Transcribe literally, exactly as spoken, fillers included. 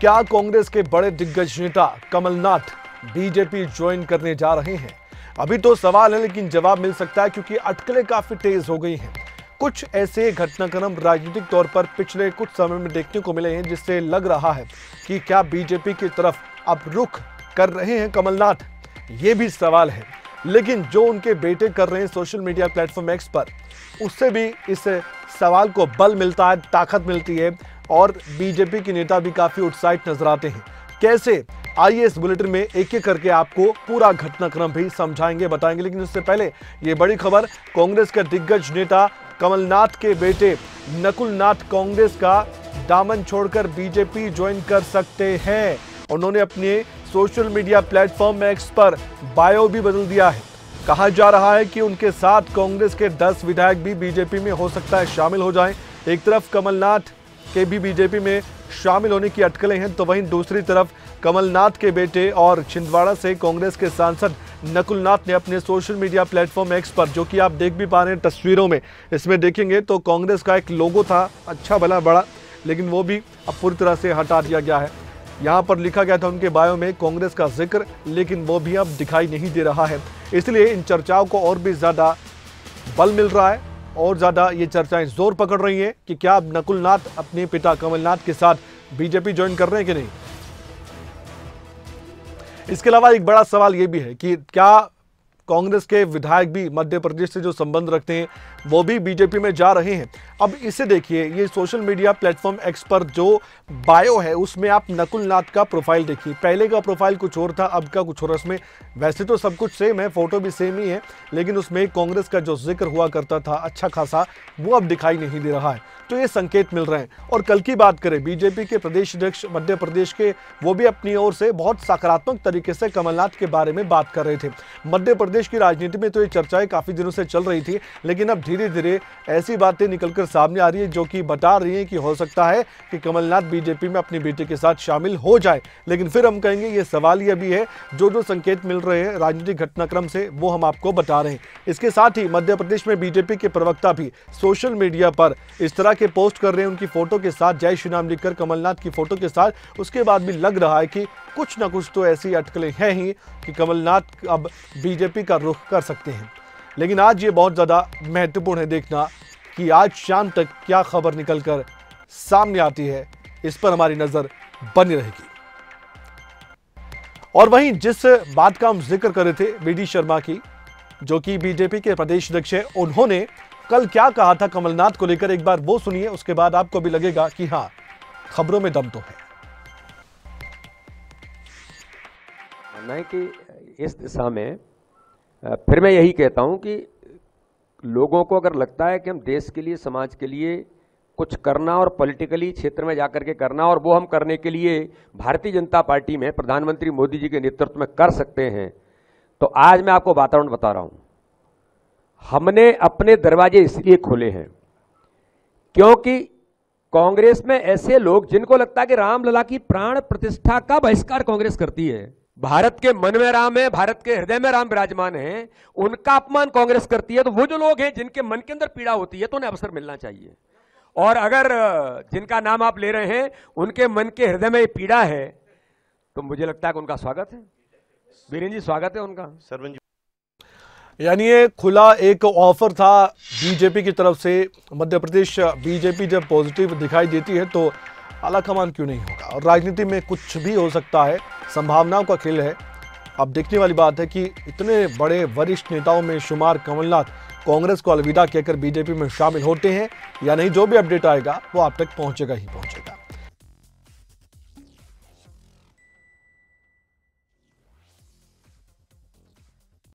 क्या कांग्रेस के बड़े दिग्गज नेता कमलनाथ बीजेपी ज्वाइन करने जा रहे हैं? अभी तो सवाल है, लेकिन जवाब मिल सकता है क्योंकि अटकलें काफी तेज हो गई हैं। कुछ ऐसे घटनाक्रम राजनीतिक तौर पर पिछले कुछ समय में देखने को मिले हैं जिससे लग रहा है कि क्या बीजेपी की तरफ अब रुख कर रहे हैं कमलनाथ, ये भी सवाल है। लेकिन जो उनके बेटे कर रहे हैं सोशल मीडिया प्लेटफॉर्म एक्स पर, उससे भी इस सवाल को बल मिलता है, ताकत मिलती है और बीजेपी के नेता भी काफी उत्साहित नजर आते हैं। कैसे? आइए इस बुलेटिन में एक एक करके आपको पूरा घटनाक्रम भी समझाएंगे, बताएंगे। लेकिन उससे पहले ये बड़ी खबर, कांग्रेस के दिग्गज नेता कमलनाथ के बेटे नकुल नाथ कांग्रेस का दामन छोड़कर बीजेपी ज्वाइन कर सकते हैं। उन्होंने अपने सोशल मीडिया प्लेटफॉर्म एक्स पर बायो भी बदल दिया है। कहा जा रहा है कि उनके साथ कांग्रेस के दस विधायक भी बीजेपी में हो सकता है शामिल हो जाएं। एक तरफ कमलनाथ के भी बीजेपी में शामिल होने की अटकलें हैं, तो वहीं दूसरी तरफ कमलनाथ के बेटे और छिंदवाड़ा से कांग्रेस के सांसद नकुल नाथ ने अपने सोशल मीडिया प्लेटफॉर्म एक्स पर, जो कि आप देख भी पा रहे हैं तस्वीरों में, इसमें देखेंगे तो कांग्रेस का एक लोगो था अच्छा भला बड़ा, लेकिन वो भी अब पूरी तरह से हटा दिया गया है। यहाँ पर लिखा गया था उनके बायो में कांग्रेस का जिक्र, लेकिन वो भी अब दिखाई नहीं दे रहा है। इसलिए इन चर्चाओं को और भी ज्यादा बल मिल रहा है और ज्यादा ये चर्चाएं जोर पकड़ रही हैं कि क्या अब नकुल नाथ अपने पिता कमलनाथ के साथ बीजेपी ज्वाइन कर रहे हैं कि नहीं। इसके अलावा एक बड़ा सवाल यह भी है कि क्या कांग्रेस के विधायक भी मध्य प्रदेश से जो संबंध रखते हैं वो भी बीजेपी में जा रहे हैं। अब इसे देखिए, ये सोशल मीडिया प्लेटफॉर्म एक्स पर जो बायो है उसमें आप नकुल नाथ का प्रोफाइल देखिए। पहले का प्रोफाइल कुछ और था, अब का कुछ और। उसमें वैसे तो सब कुछ सेम है, फोटो भी सेम ही है, लेकिन उसमें कांग्रेस का जो जिक्र हुआ करता था अच्छा खासा, वो अब दिखाई नहीं दे रहा है। तो ये संकेत मिल रहे हैं। और कल की बात करें, बीजेपी के प्रदेश अध्यक्ष मध्य प्रदेश के, वो भी अपनी ओर से बहुत सकारात्मक तरीके से कमलनाथ के बारे में बात कर रहे थे। मध्य प्रदेश की राजनीति में तो ये चर्चाएं काफी दिनों से चल रही थी, लेकिन अब धीरे धीरे ऐसी बातें निकलकर सामने आ रही है जो कि बता रही है कि हो सकता है कि कमलनाथ बीजेपी में अपनी बेटे के साथ शामिल हो जाए। लेकिन फिर हम कहेंगे ये सवाल ये भी है, जो जो संकेत मिल रहे हैं राजनीतिक घटनाक्रम से वो हम आपको बता रहे हैं। इसके साथ ही मध्य प्रदेश में बीजेपी के प्रवक्ता भी सोशल मीडिया पर इस तरह के पोस्ट कर रहे हैं, उनकी फोटो के साथ जय श्री राम लिखकर, कमलनाथ की फोटो के साथ। उसके बाद भी लग रहा है कि कुछ ना कुछ तो ऐसी अटकलें हैं ही कि कमलनाथ अब बीजेपी का रुख कर सकते हैं। लेकिन आज ये बहुत ज्यादा महत्वपूर्ण है देखना कि आज शाम तक क्या खबर निकलकर सामने आती है, इस पर हमारी नजर बनी रहेगी। और वहीं जिस बात का हम जिक्र कर रहे थे वी डी शर्मा की, जो कि बीजेपी के प्रदेश अध्यक्ष है, उन्होंने कल क्या कहा था कमलनाथ को लेकर, एक बार वो सुनिए, उसके बाद आपको भी लगेगा कि हाँ, खबरों में दम तो है। मानना है कि इस दिशा में फिर मैं यही कहता हूं कि लोगों को अगर लगता है कि हम देश के लिए, समाज के लिए कुछ करना और पॉलिटिकली क्षेत्र में जाकर के करना, और वो हम करने के लिए भारतीय जनता पार्टी में प्रधानमंत्री मोदी जी के नेतृत्व में कर सकते हैं, तो आज मैं आपको वातावरण बता रहा हूं। हमने अपने दरवाजे इसलिए खोले हैं क्योंकि कांग्रेस में ऐसे लोग जिनको लगता है कि रामलला की प्राण प्रतिष्ठा का बहिष्कार कांग्रेस करती है, भारत के मन में राम है, भारत के हृदय में राम विराजमान है, उनका अपमान कांग्रेस करती है। तो वो जो लोग हैं जिनके मन के अंदर पीड़ा होती है, तो उन्हें अवसर मिलना चाहिए। और अगर जिनका नाम आप ले रहे हैं उनके मन के हृदय में पीड़ा है, तो मुझे लगता है कि उनका स्वागत है। वीरेंद्र जी, स्वागत है उनका। सरवन जी, यानी ये खुला एक ऑफर था बीजेपी की तरफ से। मध्य प्रदेश बीजेपी जब पॉजिटिव दिखाई देती है तो आलाकमान क्यों नहीं होगा, और राजनीति में कुछ भी हो सकता है, संभावनाओं का खेल है। अब देखने वाली बात है कि इतने बड़े वरिष्ठ नेताओं में शुमार कमलनाथ कांग्रेस को अलविदा कहकर बीजेपी में शामिल होते हैं या नहीं। जो भी अपडेट आएगा वो आप तक पहुंचेगा ही पहुंचेगा।